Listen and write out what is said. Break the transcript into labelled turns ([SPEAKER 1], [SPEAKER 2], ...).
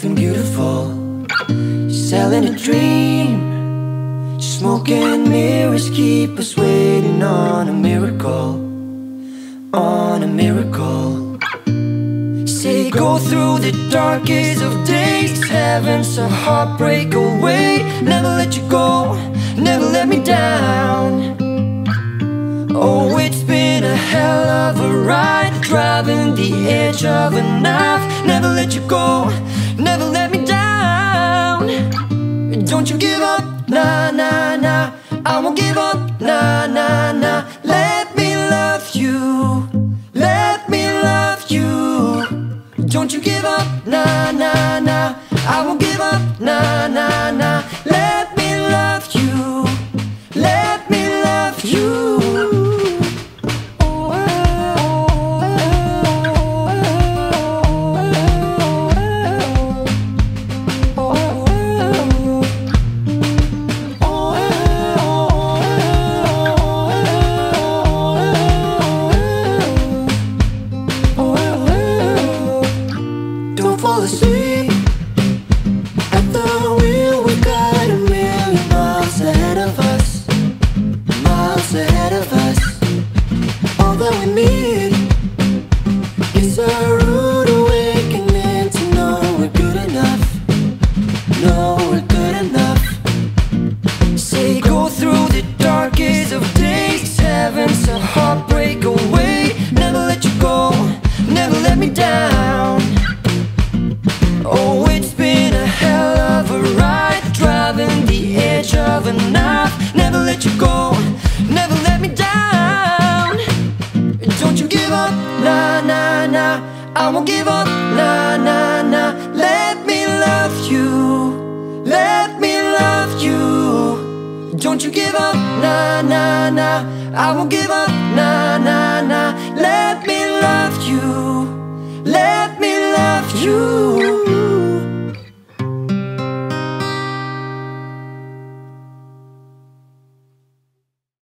[SPEAKER 1] something beautiful, selling a dream. Smoking mirrors keep us waiting on a miracle, on a miracle. Say go through the darkest of days, heaven's a heartbreak away. Never let you go, never let me down. Oh, it's been a hell of a ride, driving the edge of a knife. Never let you go, never let me down. Don't you give up, nah, nah, nah. I won't give up, nah, nah, nah. Let me love you, let me love you. Don't you give up, nah, nah, nah. I won't give up, nah, nah, nah. Let me love you, let me love you. Fall asleep at the wheel. We got a million miles ahead of us, miles ahead of us. All that we need is a rude awakening to know we're good enough, know we're good enough. Say go through the darkest of days, heaven's a heartbreak away. Never let you go, never let me down. Oh, it's been a hell of a ride, driving the edge of a knife. Never let you go, never let me down. Don't you give up, nah, nah, nah. I won't give up, nah, nah, nah. Let me love you, let me love you. Don't you give up, nah, nah, nah. I won't give up, nah.